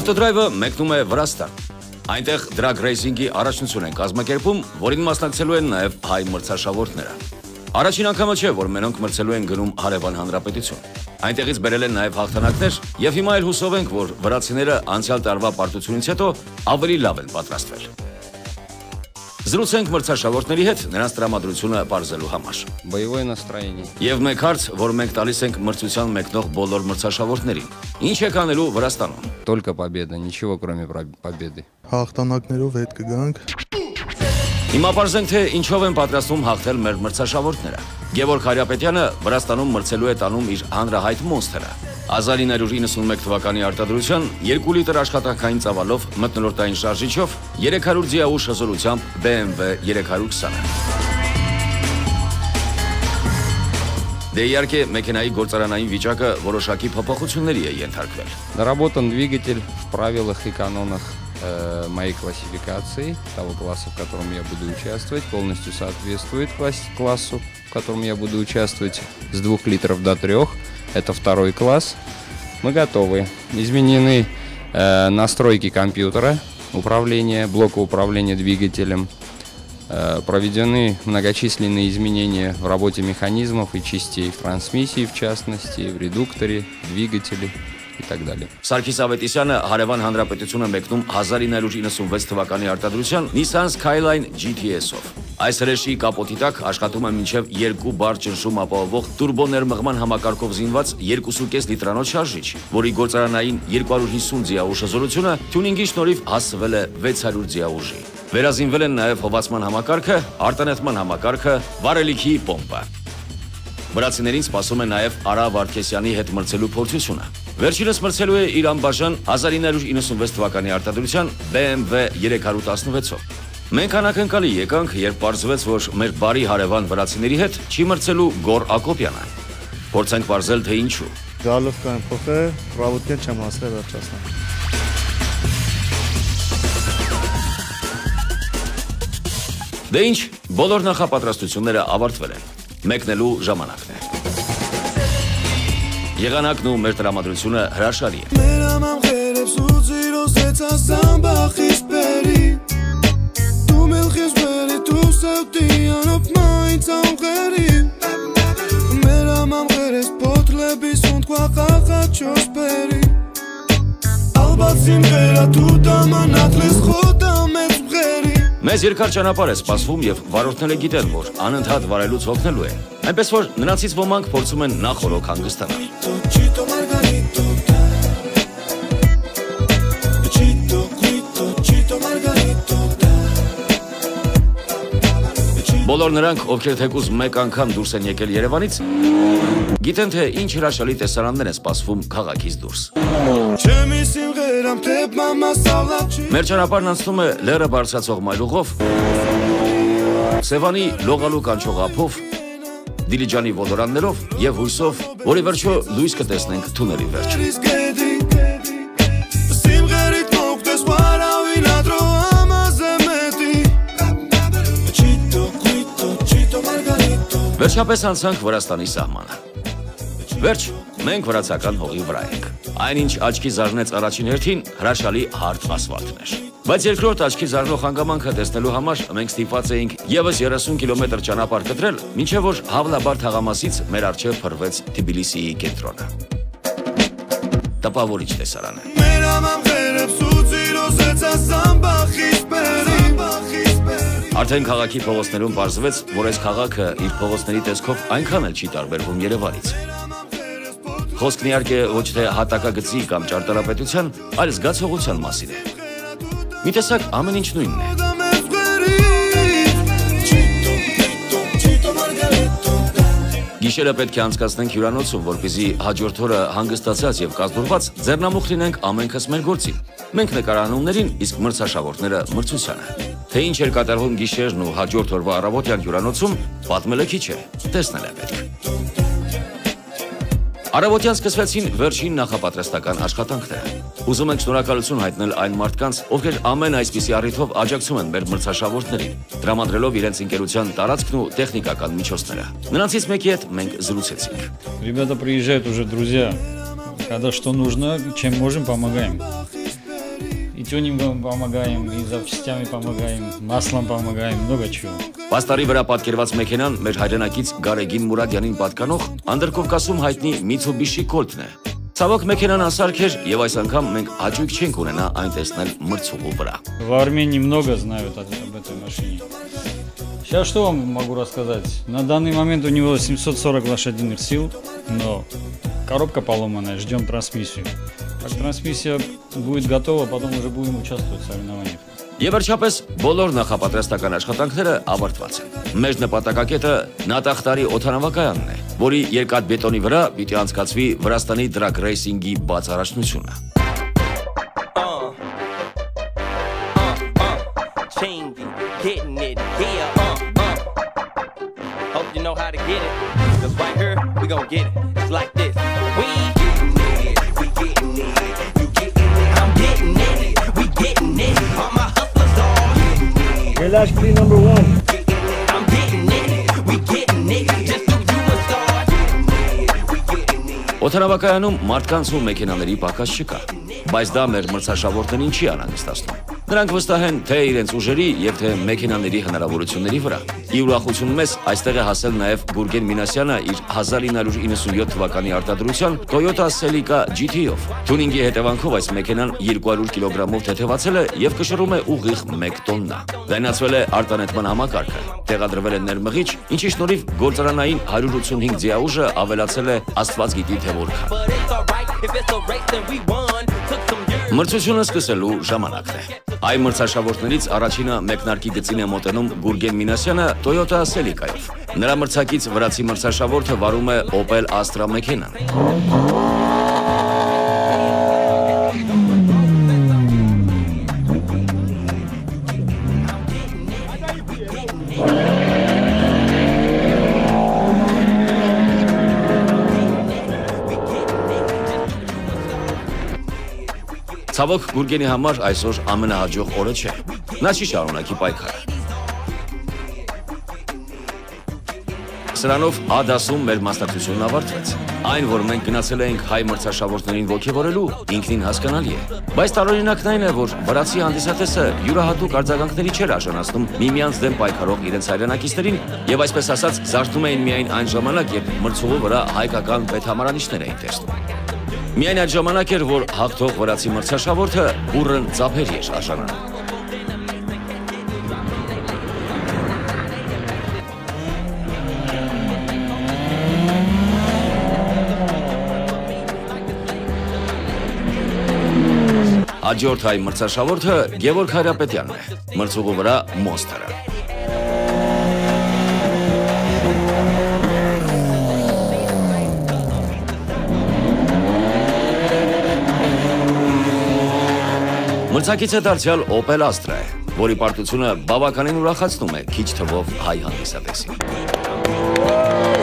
Ավտոդրայվը մեկնում է Վրաստան։ Այնտեղ դրագ ռեյսինգի առաջնություն են կազմակերպում, որին մասնակցելու են նաև հայ մրցաշավորդները։ Առաջին անգամը չէ, որ մենոնք մրցելու են գնում հարևան հանրապետություն։ Այնտեղից բերել են նաև հաղթանակներ, եւ հիմա էլ հուսով ենք, որ վրացիները անցյալ տարվա պարտությունից հետո ավելի լավ են պատրաստվել։ Զրուցենք մրցաշավորդների հետ նրանց տրամադրությունը բարձելու համար։ Боевое настроение. Եվ մեկ հարց, որ մենք տալիս ենք մրցության մեկնող բոլոր մրցաշավորդներին։ Ինչ եք անելու Վրաստանում։ Только победа, ничего кроме победы. Հաղթանակներով հետ կգանք։ Հիմա բարձենք, թե ինչով են պատրաստվում հաղթել մեր մրցաշավորդները։ Գևորգ Հարապետյանը Վրաստանում մրցելու է տանում իր հանրահայտ մոնսթերը։ 1991 թվականի արտադրության 2 լիտր աշխատանքային ծավալով մթնոլորտային շարժիչով 300 ձիաուժ հզորությամբ BMW 320-ը։ Դե իհարկե մեքենայի գործարանային վիճակը որոշակի փոփոխությունների է ենթարկվել։ Наработан двигатель в правилах и канонах моей классификации, того класса, в котором я буду участвовать, полностью соответствует классу, в котором я буду участвовать с 2 литров до 3. Это 2 класс. Мы готовы. Изменены настройки компьютера, управления, блока управления двигателем. Проведены многочисленные изменения в работе механизмов и частей, в трансмиссии в частности, в редукторе, двигателе и так далее. Սարգիս Ավետիսյանը հարևան հանրապետությունը մեկնում 1996 թվականի արտադրության Nissan Skyline GTS-ով։ Այս հրեշի կապոտի տակ աշխատում է մինչև 2 բար ճնշում ապահովող տուրբոներմղման համակարգով զինված 2.5 լիտրանոց շարժիչ, որի գործարանային 250 ձիաուժ հզորությունը թյունինգի շնորհիվ հասցվել է 600 ձիաուժի։ Վերազինվել են նաև հովացման համակարգը, արտանետման համակարգը, վառելիքի պոմպը։ Վրացիներին սպասում է նաև Արա Վարդքեսյանի հետ մրցելու փորձությունը։ Վերջինս մրցելու է իր անբաժան 1996 թվականի արտադրության BMW 316-ով։ Մենք անակնկալի եկանք, երբ պարզվեց, որ մեր բարի հարևան վրացիների հետ չի մրցելու Գոր Ակոպյանը։ Փորձենք պարզել, թե ինչու։ Գալովկան փոխել, ռավոտքեն չեմ հասել վերջացնել։ Դե ինչ, բոլոր նախապատրաստությունները ավարտվել են։ Մեկնելու ժամանակն է։ Եղանակն ու մեր տրամադրությունը հրաշալի է։ Մեզ երկար ճանապարհ է սպասվում եւ վարորդները գիտեն, որ անընդհատ վարելուց հոգնելու է։ Այնպես որ նրանցից ոմանք փորձում են նախօրոք հանգստանալ։ Բոլոր նրանք, ովքեր թեկուզ մեկ անգամ դուրս են եկել Երևանից, գիտեն, թե ինչ հրաշալի տեսարաններ են սպասվում քաղաքից դուրս։ Մեր ճանապարհն անցնում է լեռը բարձրացող մայրուղով, Սևանի լողալու կանչող ափով, Դիլիջանի ոլորաններով եւ հույսով, որի վերջո լույս կտեսնենք թունելի վերջը։ Վերջապես անցանք Վրաստանի սահմանը։ Վերջ, մենք վրացական հողի վրա ենք։ Այնինչ աչքի զարնեց առաջին հերթին հրաշալի հարթ ասֆալտն էր։ Բայց երկրորդ աչքի զարնող հանգամանքը տեսնելու համար մենք ստիպված էինք եւս 30 կիլոմետր ճանապարհ կտրել, մինչեւ որ Հավլաբար թաղամասից մեր առջև փռվեց Թբիլիսիի կենտրոնը։ Տպավորիչ տեսարան է։ Արդեն քաղաքի փողոցներում պարզվեց, որ այս քաղաքը իր փողոցների տեսքով այնքան էլ չի տարբերվում Երևանից։ Խոսքն իհարկե ոչ թե հատակագծի կամ ճարտարապետության, այլ զգացողության մասին է։ Մի տեսակ ամեն ինչ նույնն է։ Գիշերը պետք է անցկացնենք հյուրանոցում, որպեսզի հաջորդ օրը հանգստացած եւ կազդուրված ձեռնամուխ լինենք ամենքս մեր գործին։ Մենք նկարանումներին, իսկ մրցաշավորդները մրցությանը։ Թե ինչ էր կատարվում գիշերն ու հաջորդ օրվա առավոտյան հյուրանոցում, պատմելը քիչ է, տեսնել է պետք։ Առավոտյան սկսվեցին վերջին նախապատրաստական աշխատանքները։ Ուզում ենք շնորհակալություն հայտնել այն մարդկանց, ովքեր ամեն այսպիսի առիթով աջակցում են մեր մրցաշավորդներին, տրամադրելով իրենց ընկերության տարածքն ու տեխնիկական միջոցները։ Նրանցից մեկի հետ մենք զրուցեցինք։ Ребята приезжают уже друзья, когда что нужно, чем можем, помогаем. тюнингом помогаем, и запчастями помогаем, маслом помогаем, много чего. Պաստարի վրա պատկերված մեքենան մեր հայրենակից Գարեգին Մուրադյանին պատկանող Անդրկովկասում հայտնի Mitsubishi Colt-ն է։ Ցավոք մեքենան անսարք էր եւ այս անգամ մենք հաճույք չենք ունենա այն տեսնել մրցուղու վրա։ В Армении много знают об этой машине. Сейчас что вам могу рассказать? На данный момент у него 740 лошадиных сил, но коробка поломанная, ждем трансмиссию. Как трансмиссия будет готова, потом уже будем участвовать в соревнованиях. Եվ վերջապես բոլոր նախապատրաստական աշխատանքները ավարտված են։ Մեր նպատակակետը Նատախտարի օդանավակայանն է, որի երկաթբետոնի վրա պիտի անցկացվի Վրաստանի դրագ ռեյսինգի բաց առաջնությունը։ Gelashkli number 1. I'm getting it, we getting it, just do you a star. Օդանավակայանում մարդկանց ու մեքենաների պակաս չկա, բայց դա մեր մրցաշավորդներին չի անհանգստացնում։ Նրանք վստահ են թե իրենց ուժերի եւ թե մեքենաների հնարավորությունների վրա։ Ի ուրախություն մեզ այստեղ է հասել նաեւ Գուրգեն Մինասյանը իր 1997 թվականի արտադրության Toyota Celica GT-ով։ Թունինգի հետևանքով այս մեքենան 200 կիլոգրամով թեթևացել է եւ կշռում է ուղիղ 1 տոննա։ Լայնացվել է արտանետման համակարգը, տեղադրվել է ներմղիչ, ինչի շնորհիվ գործարանային 185 ձիաուժը ավելացել է աստված գիտի թե որքան։ Մրցությունը սկսելու ժամանակն է։ Այն մրցաշավորդներից առաջինը մեկնարկի գծին է մոտենում Գուրգեն Մինասյանը Toyota Celica-ով։ Նրա մրցակից վրացի մրցաշավորդը վարում է Opel Astra մեքենան։ Ցավոք Գուրգենի համար այսօր ամենահաջող օրը չէ։ Նա չի շարունակի պայքարը։ Սրանով Ադասում մեր մասնակցությունն ավարտվեց։ Այն, որ մենք գնացել էինք հայ մրցաշավորդներին ոգևորելու, ինքնին հասկանալի է։ Բայց տարօրինակն այն է, որ վրացի հանդիսատեսը յուրահատուկ արձագանքների չէր արժանացնում միմյանց դեմ պայքարող իրենց հայրենակիցներին եւ այսպես ասած զարթնում էին միայն այն ժամանակ, երբ մրցուղու վրա հայկական պետհամարանիշներ էին տեսնում։ Միայն այդ ժամանակ էր, որ հաղթող վրացի մրցաշավորդը բուռն ծափերի էր արժանանում։ Հաջորդ հայ մրցաշավորդը Գևորգ Հայրապետյանն է, մրցուղու վրա Monster-ը։ Մրցակիցը դարձյալ Opel Astra է, որի պարտությունը բավականին ուրախացնում է քիչ թվով հայ հանդիսատեսին։